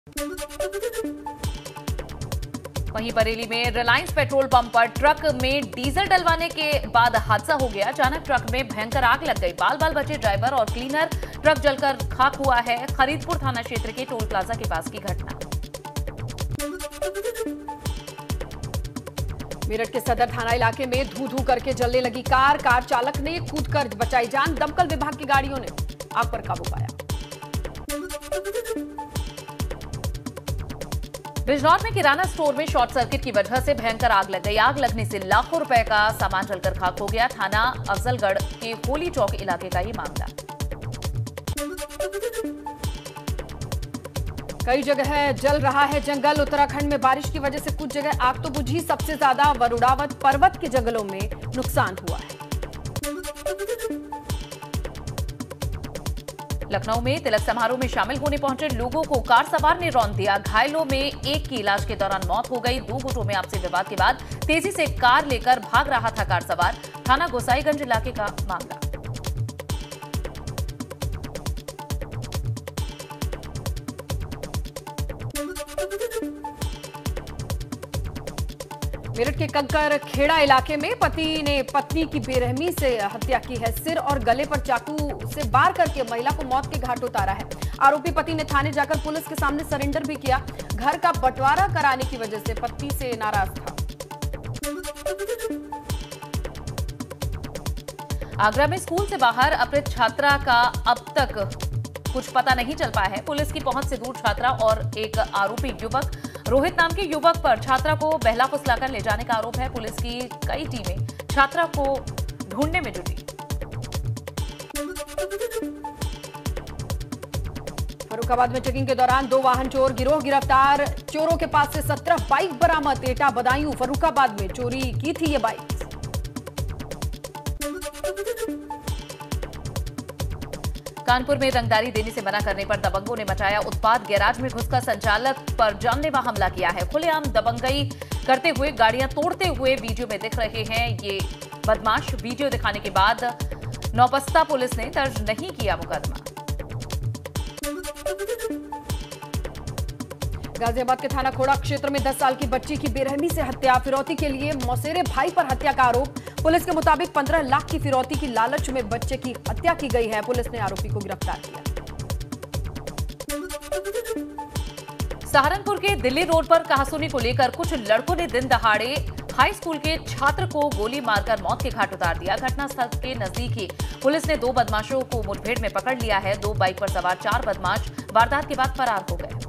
वहीं बरेली में Reliance petrol pump पर ट्रक में डीजल डलवाने के बाद हादसा हो गया। अचानक ट्रक में भयंकर आग लग गई। बाल बाल बचे ड्राइवर और क्लीनर। ट्रक जलकर खाक हुआ है। खरीदपुर थाना क्षेत्र के टोल प्लाजा के पास की घटना। मेरठ के सदर थाना इलाके में धू धू करके जलने लगी कार चालक ने कूदकर बचाई जान। दमकल विभाग की गाड़ियों ने आग पर काबू पाया। बिजनौर में किराना स्टोर में शॉर्ट सर्किट की वजह से भयंकर आग लग गई। आग लगने से लाखों रुपए का सामान जलकर खाक हो गया। थाना अफजलगढ़ के होली चौक इलाके का ये मामला। कई जगह जल रहा है जंगल। उत्तराखंड में बारिश की वजह से कुछ जगह आग तो बुझी। सबसे ज्यादा वरुणावत पर्वत के जंगलों में नुकसान हुआ है। लखनऊ में तिलक समारोह में शामिल होने पहुंचे लोगों को कार सवार ने रौंद दिया। घायलों में एक की इलाज के दौरान मौत हो गई। दो गुटों में आपसी विवाद के बाद तेजी से कार लेकर भाग रहा था कार सवार। थाना गोसाईगंज इलाके का मामला। मेरठ के कंकर खेड़ा इलाके में पति ने पत्नी की बेरहमी से हत्या की है। सिर और गले पर चाकू से वार करके महिला को मौत के घाट उतारा है। आरोपी पति ने थाने जाकर पुलिस के सामने सरेंडर भी किया। घर का बंटवारा कराने की वजह से पत्नी से नाराज था। आगरा में स्कूल से बाहर अपहृत छात्रा का अब तक कुछ पता नहीं चल पाया है। पुलिस की पहुंच से दूर छात्रा और एक आरोपी युवक रोहित नाम के युवक पर छात्रा को बहला फुसलाकर ले जाने का आरोप है। पुलिस की कई टीमें छात्रा को ढूंढने में जुटी। फर्रुखाबाद में चेकिंग के दौरान 2 वाहन चोर गिरोह गिरफ्तार। चोरों के पास से 17 बाइक बरामद। एटा बदायूं फर्रुखाबाद में चोरी की थी ये बाइक। कानपुर में रंगदारी देने से मना करने पर दबंगों ने मचाया उत्पात। गैराज में घुसकर संचालक पर जानलेवा हमला किया है। खुलेआम दबंगई करते हुए गाड़ियां तोड़ते हुए वीडियो में दिख रहे हैं ये बदमाश। वीडियो दिखाने के बाद नौबस्ता पुलिस ने दर्ज नहीं किया मुकदमा। गाजियाबाद के थाना खोड़ा क्षेत्र में 10 साल की बच्ची की बेरहमी से हत्या। फिरौती के लिए मौसेरे भाई पर हत्या का आरोप। पुलिस के मुताबिक 15 लाख की फिरौती की लालच में बच्चे की हत्या की गई है। पुलिस ने आरोपी को गिरफ्तार किया। सहारनपुर के दिल्ली रोड पर कहासुनी को लेकर कुछ लड़कों ने दिन दहाड़े हाई स्कूल के छात्र को गोली मारकर मौत के घाट उतार दिया। घटनास्थल के नजदीक ही पुलिस ने 2 बदमाशों को मुठभेड़ में पकड़ लिया है। 2 बाइक पर सवार 4 बदमाश वारदात के बाद फरार हो गए।